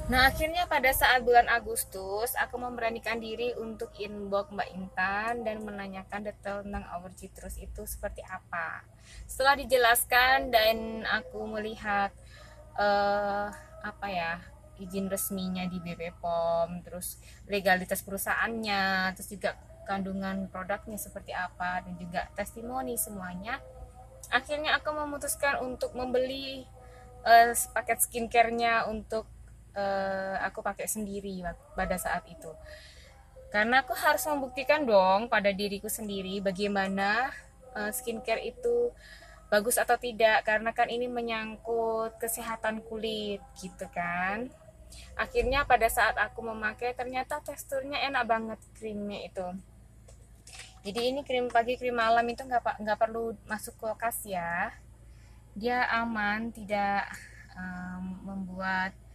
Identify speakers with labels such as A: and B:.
A: Nah, akhirnya pada saat bulan Agustus, aku memberanikan diri untuk inbox Mbak Intan dan menanyakan detail tentang Our Citrus itu seperti apa. Setelah dijelaskan dan aku melihat apa ya, izin resminya di BP POM, terus legalitas perusahaannya, terus juga kandungan produknya seperti apa dan juga testimoni semuanya. Akhirnya aku memutuskan untuk membeli paket skincare-nya untuk aku pakai sendiri pada saat itu, karena aku harus membuktikan dong pada diriku sendiri bagaimana skincare itu bagus atau tidak, karena kan ini menyangkut kesehatan kulit gitu kan. Akhirnya pada saat aku memakai ternyata teksturnya enak banget krimnya itu. Jadi ini krim pagi krim malam itu nggak perlu masuk kulkas ya, dia aman, tidak membuat